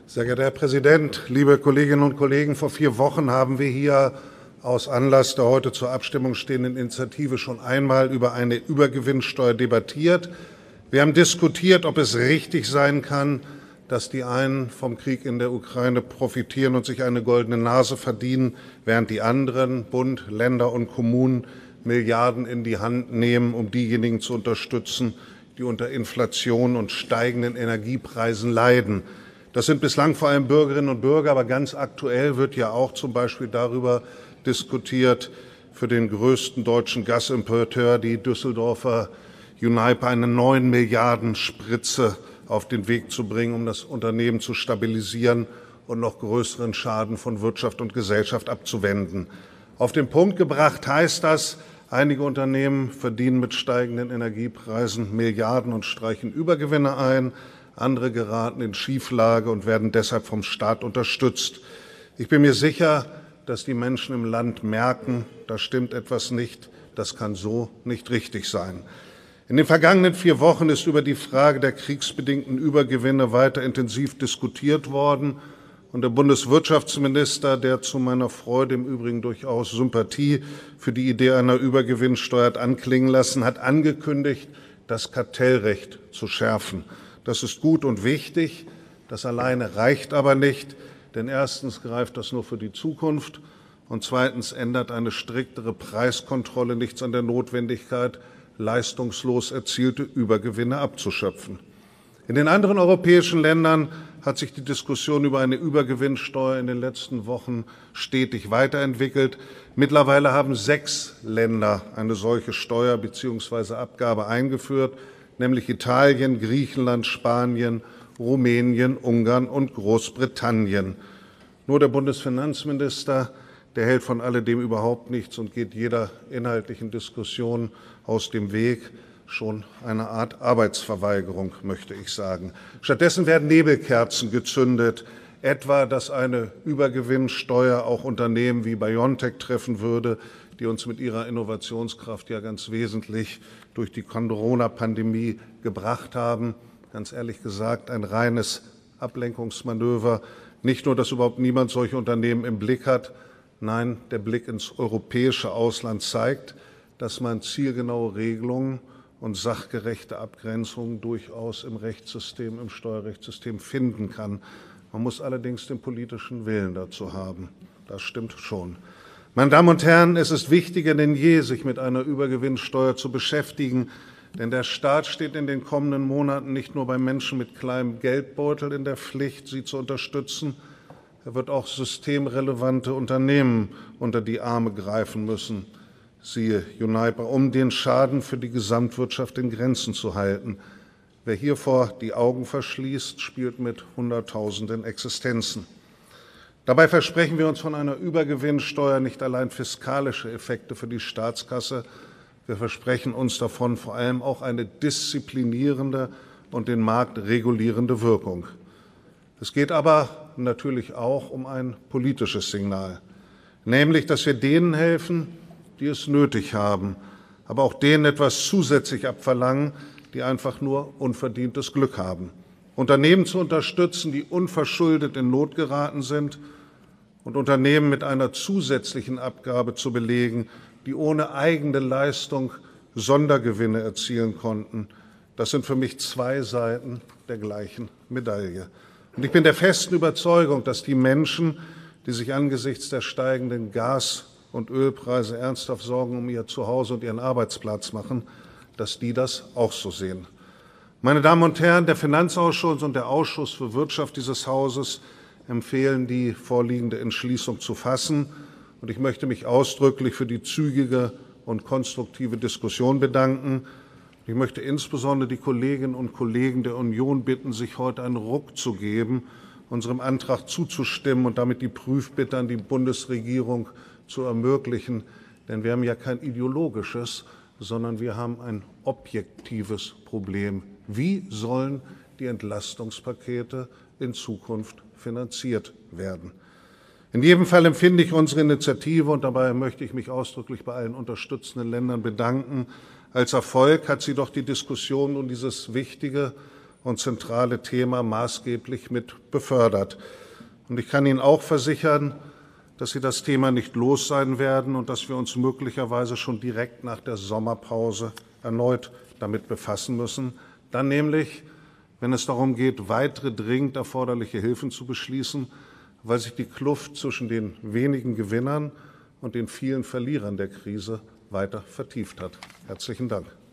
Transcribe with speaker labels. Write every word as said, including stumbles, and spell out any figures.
Speaker 1: Sehr geehrter Herr Präsident, liebe Kolleginnen und Kollegen! Vor vier Wochen haben wir hier aus Anlass der heute zur Abstimmung stehenden Initiative schon einmal über eine Übergewinnsteuer debattiert. Wir haben diskutiert, ob es richtig sein kann, dass die einen vom Krieg in der Ukraine profitieren und sich eine goldene Nase verdienen, während die anderen, Bund, Länder und Kommunen, Milliarden in die Hand nehmen, um diejenigen zu unterstützen, die unter Inflation und steigenden Energiepreisen leiden. Das sind bislang vor allem Bürgerinnen und Bürger, aber ganz aktuell wird ja auch zum Beispiel darüber diskutiert, für den größten deutschen Gasimporteur, die Düsseldorfer Uniper, eine neun Milliarden Spritze auf den Weg zu bringen, um das Unternehmen zu stabilisieren und noch größeren Schaden von Wirtschaft und Gesellschaft abzuwenden. Auf den Punkt gebracht heißt das, einige Unternehmen verdienen mit steigenden Energiepreisen Milliarden und streichen Übergewinne ein. Andere geraten in Schieflage und werden deshalb vom Staat unterstützt. Ich bin mir sicher, dass die Menschen im Land merken, da stimmt etwas nicht, das kann so nicht richtig sein. In den vergangenen vier Wochen ist über die Frage der kriegsbedingten Übergewinne weiter intensiv diskutiert worden. Und der Bundeswirtschaftsminister, der zu meiner Freude im Übrigen durchaus Sympathie für die Idee einer Übergewinnsteuer hat anklingen lassen, hat angekündigt, das Kartellrecht zu schärfen. Das ist gut und wichtig, das alleine reicht aber nicht, denn erstens greift das nur für die Zukunft und zweitens ändert eine striktere Preiskontrolle nichts an der Notwendigkeit, leistungslos erzielte Übergewinne abzuschöpfen. In den anderen europäischen Ländern hat sich die Diskussion über eine Übergewinnsteuer in den letzten Wochen stetig weiterentwickelt. Mittlerweile haben sechs Länder eine solche Steuer bzw. Abgabe eingeführt, nämlich Italien, Griechenland, Spanien, Rumänien, Ungarn und Großbritannien. Nur der Bundesfinanzminister, der hält von alledem überhaupt nichts und geht jeder inhaltlichen Diskussion aus dem Weg. Schon eine Art Arbeitsverweigerung, möchte ich sagen. Stattdessen werden Nebelkerzen gezündet, etwa, dass eine Übergewinnsteuer auch Unternehmen wie BioNTech treffen würde, die uns mit ihrer Innovationskraft ja ganz wesentlich durch die Corona-Pandemie gebracht haben. Ganz ehrlich gesagt, ein reines Ablenkungsmanöver. Nicht nur, dass überhaupt niemand solche Unternehmen im Blick hat, nein, der Blick ins europäische Ausland zeigt, dass man zielgenaue Regelungen und sachgerechte Abgrenzungen durchaus im Rechtssystem, im Steuerrechtssystem finden kann. Man muss allerdings den politischen Willen dazu haben. Das stimmt schon. Meine Damen und Herren, es ist wichtiger denn je, sich mit einer Übergewinnsteuer zu beschäftigen, denn der Staat steht in den kommenden Monaten nicht nur bei Menschen mit kleinem Geldbeutel in der Pflicht, sie zu unterstützen, er wird auch systemrelevante Unternehmen unter die Arme greifen müssen, siehe Uniper, um den Schaden für die Gesamtwirtschaft in Grenzen zu halten. Wer hiervor die Augen verschließt, spielt mit Hunderttausenden Existenzen. Dabei versprechen wir uns von einer Übergewinnsteuer nicht allein fiskalische Effekte für die Staatskasse, wir versprechen uns davon vor allem auch eine disziplinierende und den Markt regulierende Wirkung. Es geht aber natürlich auch um ein politisches Signal, nämlich, dass wir denen helfen, die es nötig haben, aber auch denen etwas zusätzlich abverlangen, die einfach nur unverdientes Glück haben. Unternehmen zu unterstützen, die unverschuldet in Not geraten sind, und Unternehmen mit einer zusätzlichen Abgabe zu belegen, die ohne eigene Leistung Sondergewinne erzielen konnten. Das sind für mich zwei Seiten der gleichen Medaille. Und ich bin der festen Überzeugung, dass die Menschen, die sich angesichts der steigenden Gas- und Ölpreise ernsthaft Sorgen um ihr Zuhause und ihren Arbeitsplatz machen, dass die das auch so sehen. Meine Damen und Herren, der Finanzausschuss und der Ausschuss für Wirtschaft dieses Hauses empfehlen, die vorliegende Entschließung zu fassen. Und ich möchte mich ausdrücklich für die zügige und konstruktive Diskussion bedanken. Ich möchte insbesondere die Kolleginnen und Kollegen der Union bitten, sich heute einen Ruck zu geben, unserem Antrag zuzustimmen und damit die Prüfbitte an die Bundesregierung zu ermöglichen. Denn wir haben ja kein ideologisches, sondern wir haben ein objektives Problem. Wie sollen die Entlastungspakete in Zukunft finanziert werden? In jedem Fall empfinde ich unsere Initiative, und dabei möchte ich mich ausdrücklich bei allen unterstützenden Ländern bedanken, als Erfolg. Hat sie doch die Diskussion um dieses wichtige und zentrale Thema maßgeblich mit befördert. Und ich kann Ihnen auch versichern, dass Sie das Thema nicht los sein werden und dass wir uns möglicherweise schon direkt nach der Sommerpause erneut damit befassen müssen. Dann nämlich, wenn es darum geht, weitere dringend erforderliche Hilfen zu beschließen, weil sich die Kluft zwischen den wenigen Gewinnern und den vielen Verlierern der Krise weiter vertieft hat. Herzlichen Dank.